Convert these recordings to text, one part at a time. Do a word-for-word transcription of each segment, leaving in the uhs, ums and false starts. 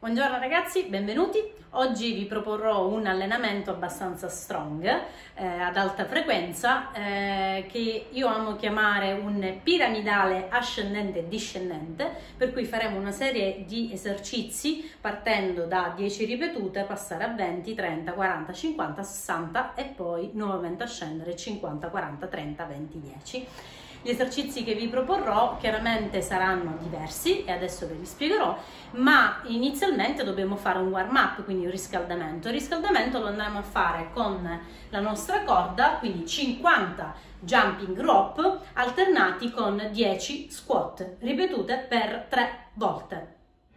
Buongiorno ragazzi, benvenuti. Oggi vi proporrò un allenamento abbastanza strong, eh, ad alta frequenza, eh, che io amo chiamare un piramidale ascendente e discendente, per cui faremo una serie di esercizi partendo da dieci ripetute, passare a venti, trenta, quaranta, cinquanta, sessanta e poi nuovamente a scendere cinquanta, quaranta, trenta, venti, dieci. Gli esercizi che vi proporrò chiaramente saranno diversi e adesso ve li spiegherò, ma inizialmente dobbiamo fare un warm up, quindi un riscaldamento. Il riscaldamento lo andremo a fare con la nostra corda, quindi cinquanta jumping rope alternati con dieci squat ripetute per tre volte.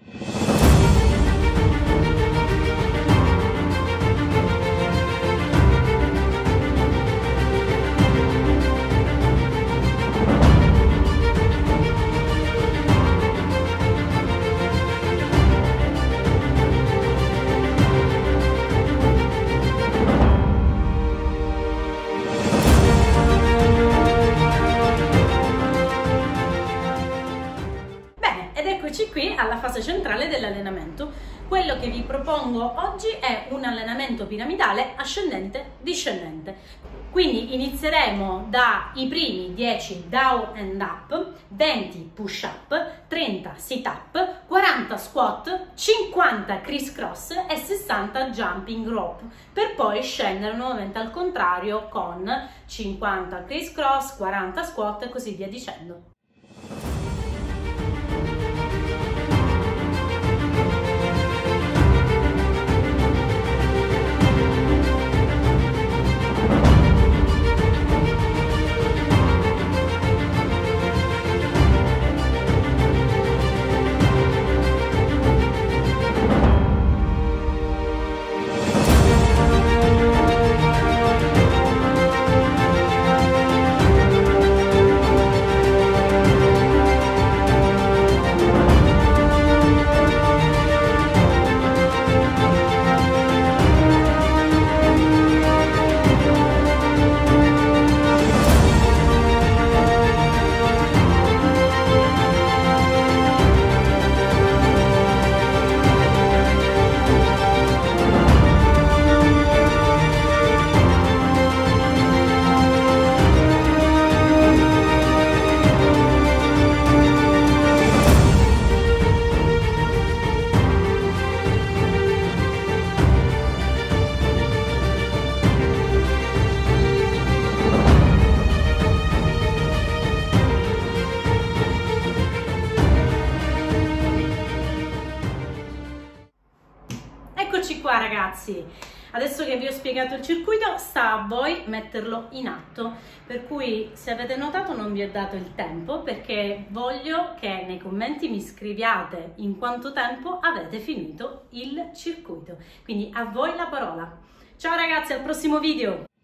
Eccoci qui alla fase centrale dell'allenamento. Quello che vi propongo oggi è un allenamento piramidale ascendente-discendente. Quindi inizieremo dai primi dieci down and up, venti push up, trenta sit up, quaranta squat, cinquanta criss cross e sessanta jumping rope, per poi scendere nuovamente al contrario con cinquanta criss cross, quaranta squat e così via dicendo. Eccoci qua ragazzi, adesso che vi ho spiegato il circuito sta a voi metterlo in atto, per cui se avete notato non vi ho dato il tempo perché voglio che nei commenti mi scriviate in quanto tempo avete finito il circuito, quindi a voi la parola. Ciao ragazzi, al prossimo video!